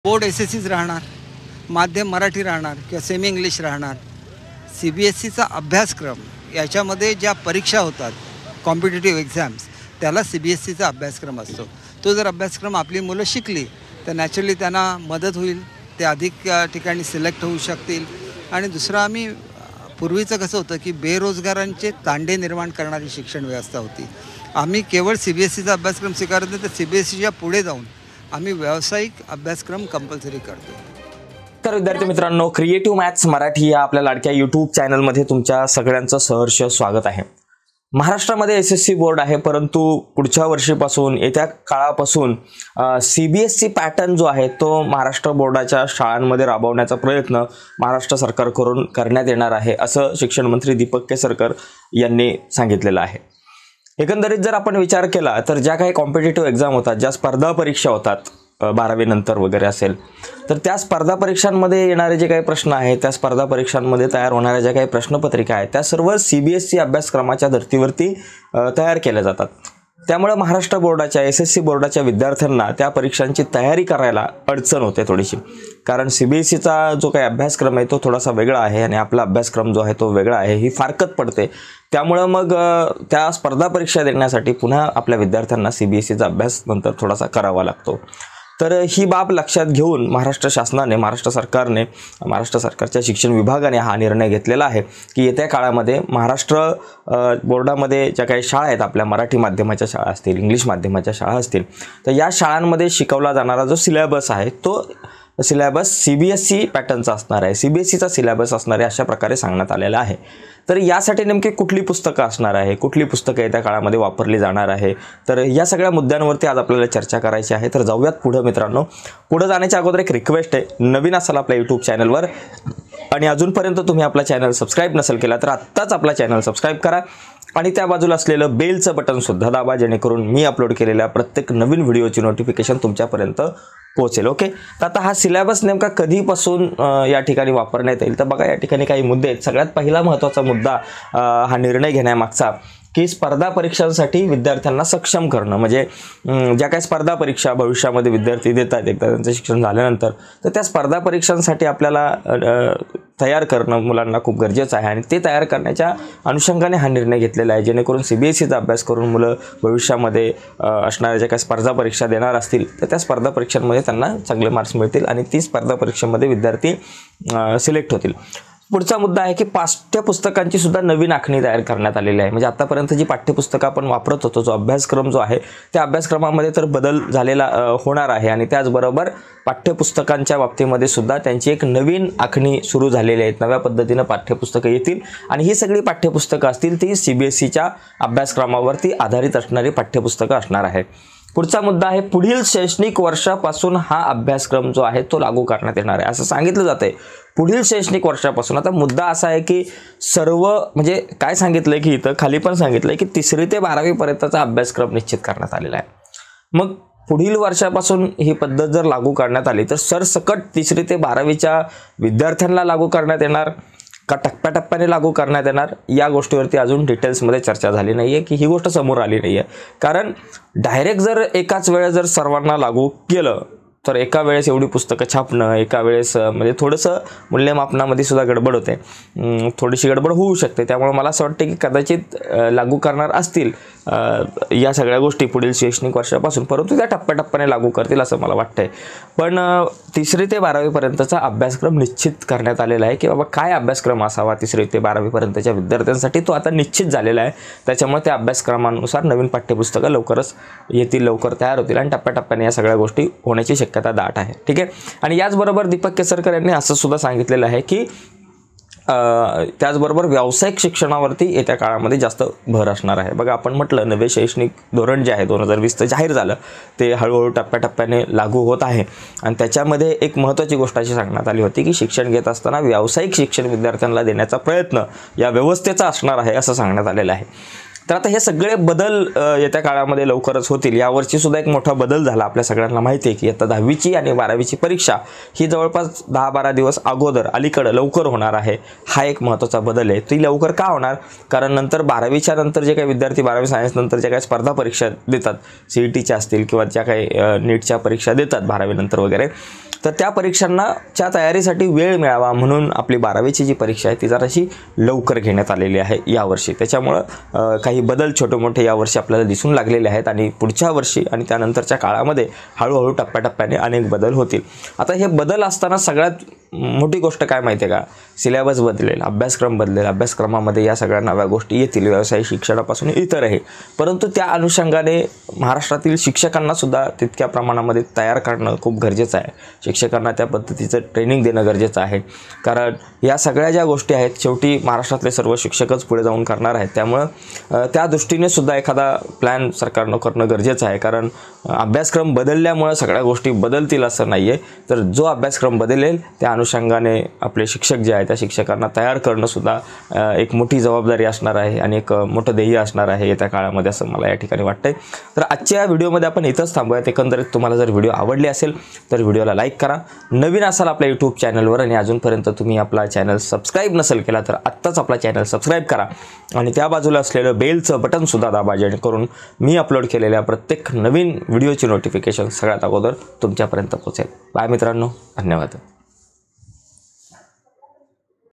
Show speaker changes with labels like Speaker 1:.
Speaker 1: Board एस-एस-सीच राहणार, माध्यम मराठी राहणार किंवा सेमी इंग्लिश राहणार. CBSEचा अभ्यासक्रम याच्यामध्ये ज्या परीक्षा होतात कॉम्पिटिटिव्ह एक्झाम्स त्याला CBSEचा अभ्यासक्रम असतो. तो जर अभ्यासक्रम आपली मुलं शिकली तर नॅचरली त्यांना मदत होईल, ते अधिक ठिकाणी सिलेक्ट होऊ शकतील. आणि दुसरं आम्ही पूर्वीचं कसं होतं की बेरोजगारांचे तांडे निर्माण करणारी शिक्षण व्यवस्था होती. आम्ही केवळ CBSEचा अभ्यासक्रम स्वीकारत नाही तर CBSEच्या पुढे जाऊन आम्ही व्यावसायिक अभ्यासक्रम कंपल्सरी करतो.
Speaker 2: तर विद्यार्थी मित्रांनो, क्रिएटिव्ह मॅथ्स मराठी या आपल्या लाडक्या यूट्यूब चॅनलमध्ये तुमच्या सगळ्यांचं सहर्ष स्वागत आहे. महाराष्ट्रामध्ये SSC बोर्ड आहे, परंतु पुढच्या वर्षीपासून येत्या काळापासून CBSE पॅटर्न जो आहे तो महाराष्ट्र बोर्डाच्या शाळांमध्ये राबवण्याचा प्रयत्न महाराष्ट्र सरकारकडून करण्यात येणार आहे, असं शिक्षण मंत्री दीपक केसरकर यांनी सांगितलेलं आहे. एकंदरीत जर आपण विचार केला तर ज्या काही कॉम्पिटिटिव्ह एक्झाम होतात, ज्या स्पर्धा परीक्षा होतात 12वी नंतर वगैरे असेल, तर त्या स्पर्धा परीक्षांमध्ये येणारे जे काही प्रश्न आहेत, त्या स्पर्धा परीक्षांमध्ये तयार होणाऱ्या ज्या काही प्रश्नपत्रिका आहेत त्या सर्व CBSE अभ्यासक्रमाच्या धर्तीवरती तयार केल्या जातात. त्यामुळे महाराष्ट्र बोर्डाच्या SSC बोर्डाच्या विद्यार्थ्यांना त्या परीक्षांची तयारी करायला अडचण होते थोडीशी, कारण CBSEचा जो काही अभ्यासक्रम आहे तो थोडासा वेगळा आहे आणि आपला अभ्यासक्रम जो आहे तो वेगळा आहे, ही फारकत पडते. त्यामुळे मग त्या स्पर्धा परीक्षा देण्यासाठी पुन्हा आपल्या विद्यार्थ्यांना CBSEचा अभ्यास नंतर थोडासा करावा लागतो. तर ही बाब लक्षात घेऊन महाराष्ट्र शासनाने, महाराष्ट्र सरकारने, महाराष्ट्र सरकारच्या शिक्षण विभागाने हा निर्णय घेतलेला आहे की येत्या काळामध्ये महाराष्ट्र बोर्डामध्ये ज्या काही शाळा आहेत, आपल्या मराठी माध्यमाच्या शाळा असतील, इंग्लिश माध्यमाच्या शाळा असतील, तर या शाळांमध्ये शिकवला जाणारा जो सिलेबस आहे तो सिलेबस CBSE पॅटर्नचा असणार आहे, CBSEचा सिलेबस असणार आहे, अशा प्रकारे सांगण्यात आलेलं आहे. तर यासाठी नेमकी कुठली पुस्तकं असणार आहे, कुठली पुस्तकं येत्या काळामध्ये वापरली जाणार आहे, तर या सगळ्या मुद्द्यांवरती आज आपल्याला चर्चा करायची आहे. तर जाऊयात पुढं मित्रांनो. पुढं जाण्याच्या अगोदर एक रिक्वेस्ट आहे, नवीन असाल आपल्या यूट्यूब चॅनलवर आणि अजूनपर्यंत तुम्ही आपला चॅनल सबस्क्राईब नसेल केला तर आत्ताच आपला चॅनल सबस्क्राईब करा आणि त्या बाजूला असलेलं बेलचं बटन सुद्धा दाबा, जेणेकरून मी अपलोड केलेल्या प्रत्येक नवीन व्हिडिओची नोटिफिकेशन तुमच्यापर्यंत पोहोचेल. ओके, तर आता हा सिलेबस नेमका कधीपासून या ठिकाणी वापरण्यात येईल, तर बघा या ठिकाणी काही मुद्दे आहेत. सगळ्यात पहिला महत्त्वाचा मुद्दा हा निर्णय घेण्यामागचा की स्पर्धा परीक्षांसाठी विद्यार्थ्यांना सक्षम करणं. म्हणजे ज्या काही स्पर्धा परीक्षा भविष्यामध्ये विद्यार्थी देतात एकदा त्यांचं शिक्षण झाल्यानंतर, तर त्या स्पर्धा परीक्षांसाठी आपल्याला तयार करणं मुलांना खूप गरजेचं आहे आणि ते तयार करण्याच्या अनुषंगाने हा निर्णय घेतलेला आहे, जेणेकरून CBSEचा अभ्यास करून मुलं भविष्यामध्ये असणाऱ्या ज्या काही स्पर्धा परीक्षा देणार असतील तर त्या स्पर्धा परीक्षांमध्ये त्यांना चांगले मार्क्स मिळतील आणि ती स्पर्धा परीक्षेमध्ये विद्यार्थी सिलेक्ट होतील. पुढचा मुद्दा आहे की पाठ्यपुस्तकांची सुद्धा नवीन आखणी तयार करण्यात आलेली आहे. म्हणजे आतापर्यंत जी पाठ्यपुस्तकं आपण वापरत होतो, जो अभ्यासक्रम जो आहे त्या अभ्यासक्रमामध्ये तर बदल झालेला होणार आहे आणि त्याचबरोबर पाठ्यपुस्तकांच्या बाबतीमध्ये सुद्धा त्यांची एक नवीन आखणी सुरू झालेली आहे. नव्या पद्धतीनं पाठ्यपुस्तकं येतील आणि ही सगळी पाठ्यपुस्तकं असतील ती CBSEच्या अभ्यासक्रमावरती आधारित असणारी पाठ्यपुस्तकं असणार आहे. पुढचा मुद्दा आहे पुढील शैक्षणिक वर्षापासून हा अभ्यासक्रम जो आहे तो लागू करण्यात येणार आहे, असं सांगितलं जात आहे. पुढील शैक्षणिक वर्षापासून. आता मुद्दा असा आहे की सर्व म्हणजे काय सांगितलंय की इथं खाली पण सांगितलंय की 3री ते 12वी पर्यंतचा अभ्यासक्रम निश्चित करण्यात आलेला आहे. मग पुढील वर्षापासून ही पद्धत जर लागू करण्यात आली तर सरसकट 3री ते 12वीच्या विद्यार्थ्यांना लागू करण्यात येणार का टप्प्याटप्प्याने लागू करण्यात येणार, या गोष्टीवरती अजून डिटेल्समध्ये चर्चा झाली नाही आहे की ही गोष्ट समोर आली नाही आहे. कारण डायरेक्ट जर एकाच वेळेस जर सर्वांना लागू केलं तर एका वेळेस एवढी पुस्तकं छापणं, एका वेळेस म्हणजे थोडंसं मूल्यमापनामध्ये सुद्धा गडबड होते, थोडीशी गडबड होऊ शकते. त्यामुळे मला असं वाटतं की कदाचित लागू करणार असतील या सगळ्या गोष्टी पुढील शैक्षणिक वर्षापासून, परंतु त्या टप्प्याटप्प्याने लागू करतील असं मला वाटतंय. पण 3री ते 12वी पर्यंतचा अभ्यासक्रम निश्चित करण्यात आलेला आहे की बाबा काय अभ्यासक्रम असावा 3री ते 12वी पर्यंतच्या विद्यार्थ्यांसाठी, तो आता निश्चित झालेला आहे. त्याच्यामुळे त्या अभ्यासक्रमानुसार नवीन पाठ्यपुस्तकं लवकरच येतील, लवकर तयार होतील आणि टप्प्याटप्प्याने या सगळ्या गोष्टी होण्याची शक्यता दाट आहे. ठीक आहे. आणि याचबरोबर दीपक केसरकर यांनी असं सुद्धा सांगितलेलं आहे की त्याचबरोबर व्यावसायिक शिक्षणावरती येत्या काळामध्ये जास्त भर असणार आहे. बघा आपण म्हटलं नवे शैक्षणिक धोरण जे आहे 2020 जाहीर झालं, ते हळूहळू टप्प्याटप्प्याने लागू होत आहे आणि त्याच्यामध्ये एक महत्त्वाची गोष्ट अशी सांगण्यात आली होती की शिक्षण घेत असताना व्यावसायिक शिक्षण विद्यार्थ्यांना देण्याचा प्रयत्न या व्यवस्थेचा असणार आहे असं सांगण्यात आलेलं आहे. तर आता हे सगळे बदल येत्या काळामध्ये लवकरच होतील. यावर्षी सुद्धा एक मोठा बदल झाला, आपल्या सगळ्यांना माहिती आहे की आता 10वीची आणि 12वीची परीक्षा ही जवळपास 10-12 दिवस अगोदर अलीकडे लवकर होणार आहे. हा एक महत्त्वाचा बदल आहे. ती लवकर का होणार, कारण नंतर 12वीच्या नंतर जे काही विद्यार्थी 12वी सायन्स नंतर ज्या काही स्पर्धा परीक्षा देतात, CETच्या असतील किंवा ज्या काही नीटच्या परीक्षा देतात 12वी नंतर वगैरे, तर त्या परीक्षांच्या तयारीसाठी वेळ मिळावा म्हणून आपली 12वीची जी परीक्षा आहे ती जराशी लवकर घेण्यात आलेली आहे यावर्षी. त्याच्यामुळं काही बदल छोटे मोठे यावर्षी आपल्याला दिसून लागलेले आहेत आणि पुढच्या वर्षी आणि त्यानंतरच्या काळामध्ये हळूहळू टप्प्याटप्प्याने अनेक बदल होतील. आता हे बदल असताना सगळ्यात मोठी गोष्ट काय माहिती आहे का, सिलेबस बदलेल, अभ्यासक्रम बदलेल, अभ्यासक्रमामध्ये या सगळ्या नव्या गोष्टी येतील, व्यवसाय शिक्षणापासून इतरही. परंतु त्या अनुषंगाने महाराष्ट्रातील शिक्षकांना सुद्धा तितक्या प्रमाणामध्ये तयार करणं खूप गरजेचं आहे. शिक्षकांना त्या पद्धतीचं ट्रेनिंग देणं गरजेचं आहे, कारण या सगळ्या ज्या गोष्टी आहेत शेवटी महाराष्ट्रातले सर्व शिक्षकच पुढे जाऊन करणार आहेत. त्यामुळं त्या दृष्टीने सुद्धा एखादा प्लॅन सरकारनं करणं गरजेचं आहे, कारण अभ्यासक्रम बदलल्यामुळं सगळ्या गोष्टी बदलतील असं नाही आहे. तर जो अभ्यासक्रम बदलेल त्या अनुषंगाने आपले शिक्षक जे आहेत त्या शिक्षकांना तयार करणं सुद्धा एक मोठी जबाबदारी असणार आहे आणि एक मोठं ध्येय असणार आहे येत्या काळामध्ये, असं मला या ठिकाणी वाटतंय. तर आजच्या व्हिडिओमध्ये आपण इथंच थांबूयात. एकंदरीत तुम्हाला जर व्हिडिओ आवडली असेल तर व्हिडिओला लाईक करा. नवीन असाल आपल्या यूट्यूब चॅनलवर आणि अजूनपर्यंत तुम्ही आपला चॅनल सबस्क्राईब नसेल केला तर आत्ताच आपला चॅनल सबस्क्राईब करा आणि त्या बाजूला असलेलं बेलचं बटनसुद्धा दाबा, जेणेकरून मी अपलोड केलेल्या प्रत्येक नवीन व्हिडिओची नोटिफिकेशन सगळ्यात अगोदर तुमच्यापर्यंत पोहोचेल. बाय मित्रांनो, धन्यवाद.